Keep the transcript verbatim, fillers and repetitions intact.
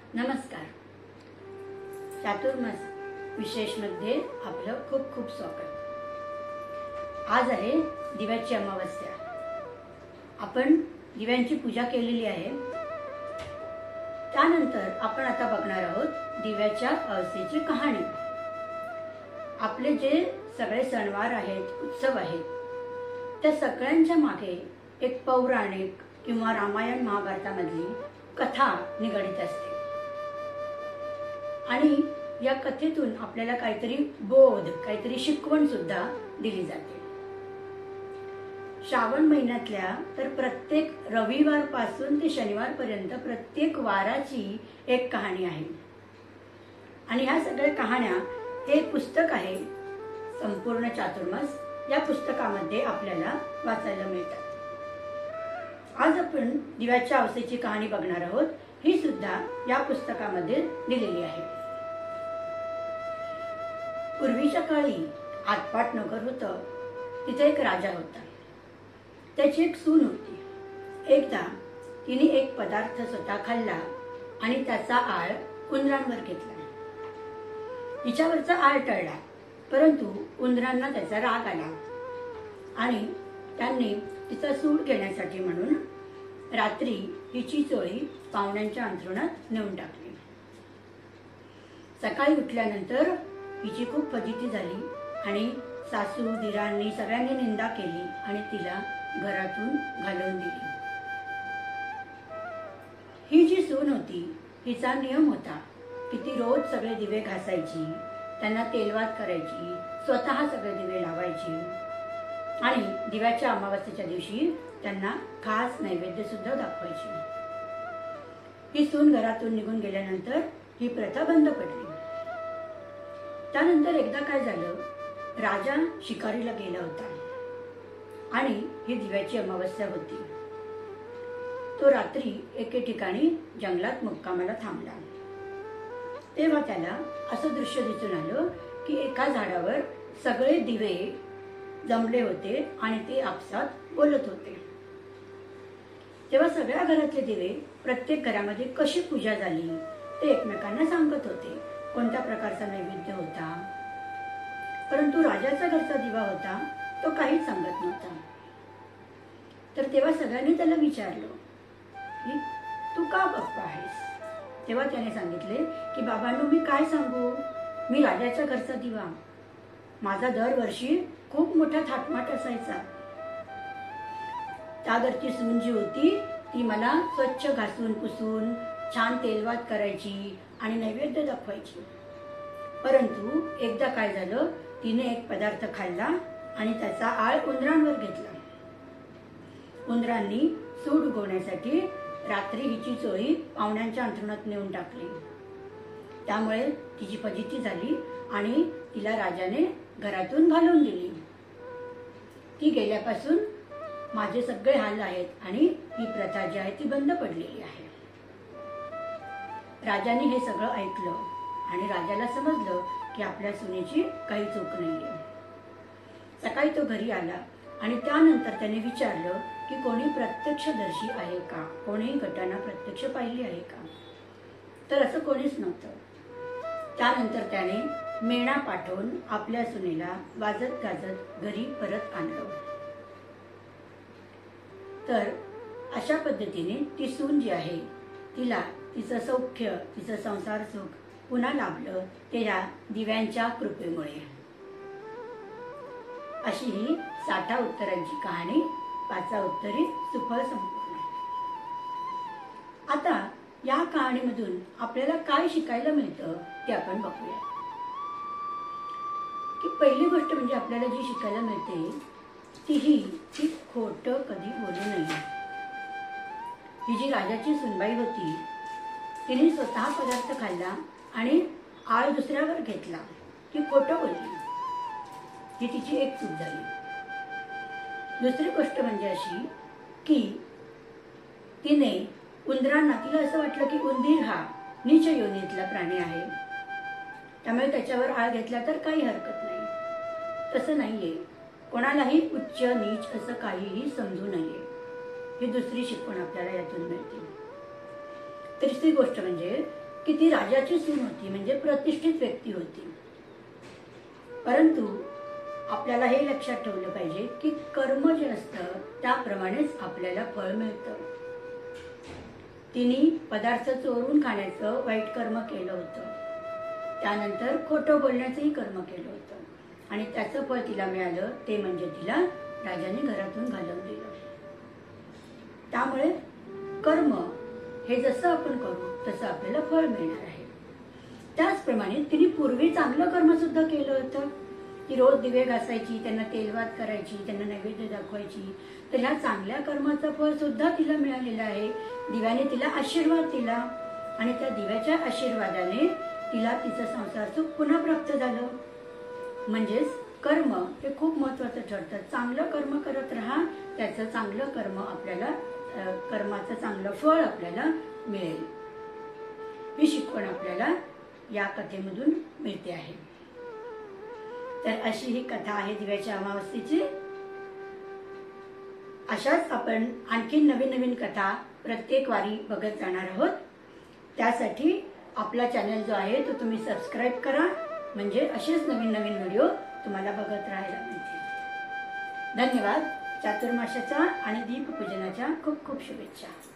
नमस्कार. चातुर्मास विशेष मध्ये आपलं खूप खूप स्वागत. आज आहे दिव्याची अमावस्या. आपण दिव्यांची पूजा केलेली आहे. त्यानंतर आपण आता बघणार आहोत दिव्याच्या अवसेची कहाणी. आपले जे सगळे सणवार आहेत, उत्सव आहेत, त्या सगळ्यांच्या मागे एक पौराणिक किंवा रामायण महाभारतामधली कथा निगडित असते आणि या कथेतून आपल्याला काहीतरी बोध, काहीतरी शिकवण सुद्धा दिली जाते. श्रावण महिन्यातल्या तर प्रत्येक रविवार पासून ते शनिवार पर्यंत प्रत्येक वाराची एक कहाणी आहे आणि ह्या सगळ्या कहाण्या हे पुस्तक आहे संपूर्ण चातुर्मास. या पुस्तकामध्ये आपल्याला वाचायला मिळतात. आज आपण दिव्याच्या अवसेची कहाणी बघणार आहोत. ही सुद्धा या पुस्तकामध्ये दिलेली आहे. पूर्वीच्या काळी आटपाट नगर होतं. तिथे एक राजा होता. त्याची एक सून होती. एकदा तिने एक पदार्थ स्वतः खाल्ला आणि त्याचा आळ उंदरांवर घेतला. तिच्यावरचा आळ टळला, परंतु उंदरांना त्याचा राग आला आणि त्यांनी तिचा सूड घेण्यासाठी म्हणून रात्री हिची चोळी पाहुण्यांच्या अंथरुणात नेऊन टाकली. सकाळी उठल्यानंतर हिची खूप फजिती झाली आणि सासू दिरांनी सगळ्यांनी निंदा केली आणि तिला घरातून घालवून दिली. ही जी सून होती, हिचा नियम होता की ती रोज सगळे दिवे घासायची, त्यांना तेलवात करायची, स्वतः सगळे दिवे लावायची आणि दिव्याच्या अमावस्येच्या दिवशी त्यांना खास नैवेद्य सुद्धा दाखवायची. ही सून घरातून निघून गेल्यानंतर ही प्रथा बंद पडली. त्यानंतर एकदा काय झालं, राजा शिकारीला गेला होता आणि ही दिव्याची अमावस्या होती. तो रात्री एके ठिकाणी जंगलात मुक्कामाला थांबला. तेव्हा त्याला असं दृश्य दिसून आलं की एका झाडावर सगळे दिवे जमले होते आणि ते आपसात बोलत होते. तेव्हा सगळ्या घरातले दिवे प्रत्येक घरामध्ये कशी पूजा झाली ते एकमेकांना सांगत होते. कोणत्या प्रकारचा नैवेद्य होता. परंतु राजाचा घरचा दिवा होता तो काहीच सांगत नव्हता. तर तेव्हा सगळ्यांनी त्याला विचारलं की तू का बघतो आहेस. तेव्हा त्याने सांगितले की बाबांनो, मी काय सांगू, मी राजाच्या घरचा दिवा. माझा दरवर्षी खूप मोठा थाटमाट असायचा. त्या घरची सून जी होती ती मला स्वच्छ घासून पुसून छान तेलवात करायची आणि नैवेद्य दाखवायची. परंतु एकदा काय झालं, तिने एक पदार्थ खाल्ला आणि त्याचा आळ उंदरांवर घेतला. उंदरांनी सूड उगवण्यासाठी रात्री हिची चोळी पाहुण्यांच्या अंथरुणात नेऊन टाकली. त्यामुळे तिची फजिती झाली आणि तिला राजाने घरातून घालवून दिली. ती गेल्यापासून माझे सगळे हाल आहेत आणि ही प्रथा जी आहे ती बंद पडलेली आहे. राजाने हे सगळं ऐकलं आणि राजाला समजलं की आपल्या सुनेची काही चूक नाहीये. सकाळी तो घरी आला आणि त्यानंतर त्याने विचारलं की कोणी प्रत्यक्षदर्शी आहे का, कोणी घटना प्रत्यक्ष पाहिली आहे का. तर असं कोणीच नव्हतं. त्यानंतर त्याने मेणा पाठवून आपल्या सुनेला वाजत गाजत घरी परत आणलं. तर अशा पद्धतीने ती सून जी आहे तिला तिचं सौख्य, तिचं संसार सुख पुन्हा लाभलं ते या दिव्यांच्या कृपेमुळे. अशी ही साठा उत्तरांची कहाणी पाचा उत्तरी सुफळ संपूर्ण. आता या कहाणीमधून आपल्याला काय शिकायला मिळतं ते आपण बघूया. की पहिली गोष्ट म्हणजे आपल्याला जी शिकायला मिळते ती ही की खोटं कधी बोलू नये. ही जी राजाची सुनबाई होती तिने स्वतः पदार्थ खाल्ला आणि आळ दुसऱ्यावर घेतला. ती खोटं बोलली. ही तिची एक चूक झाली. दुसरी गोष्ट म्हणजे अशी की तिने उंदरांना, तिला असं वाटलं की उंदीर हा नीच योनीतला प्राणी आहे, त्यामुळे त्याच्यावर आळ घेतला तर काही हरकत नाही. तसं नाहीये. कोणालाही उच्च नीच असं काहीही समजू नये. ही दुसरी शिकवण आपल्याला यातून मिळते. तिसरी गोष्ट म्हणजे की ती राजाची सून होती, म्हणजे प्रतिष्ठित व्यक्ती होती. परंतु आपल्याला हे लक्षात ठेवलं पाहिजे की कर्म जे असतं त्याप्रमाणेच आपल्याला फळ मिळतं. तिने पदार्थ चोरून खाण्याचं वाईट कर्म केलं होतं, त्यानंतर खोटं बोलण्याचंही कर्म केलं होतं आणि त्याचं फळ तिला मिळालं, ते म्हणजे तिला राजाने घरातून घालवून दिलं. त्यामुळे कर्म हे जसं आपण करू तसं आपल्याला फळ मिळणार आहे. त्याचप्रमाणे तिने पूर्वी चांगलं कर्म सुद्धा केलं होतं. ती रोज दिवे घासायची, त्यांना तेलवात करायची, त्यांना नैवेद्य दाखवायची. तर ह्या चांगल्या कर्माचं फळ सुद्धा तिला मिळालेलं आहे. दिव्याने तिला आशीर्वाद दिला आणि त्या दिव्याच्या आशीर्वादाने तिला तिचं संसार सुख पुन्हा प्राप्त झालं. म्हणजेच कर्म हे खूप महत्वाचं ठरतं. चांगलं कर्म करत राहा, त्याचं चांगलं कर्म आपल्याला कर्माचं चांगलं फळ आपल्याला मिळेल. ही शिकवण आपल्याला या कथेमधून मिळते आहे. तर अशी ही कथा आहे दिव्याच्या अमावस्येची. अशाच आपण आणखी नवीन नवीन कथा प्रत्येक वारी बघत जाणार आहोत. त्यासाठी आपला चॅनल जो आहे तो तुम्ही सबस्क्राईब करा, म्हणजे असेच नवीन नवीन व्हिडिओ तुम्हाला बघत राहायला मिळतील. धन्यवाद. चातुर्माशाच्या आणि दीपपूजनाच्या खूप खूप शुभेच्छा.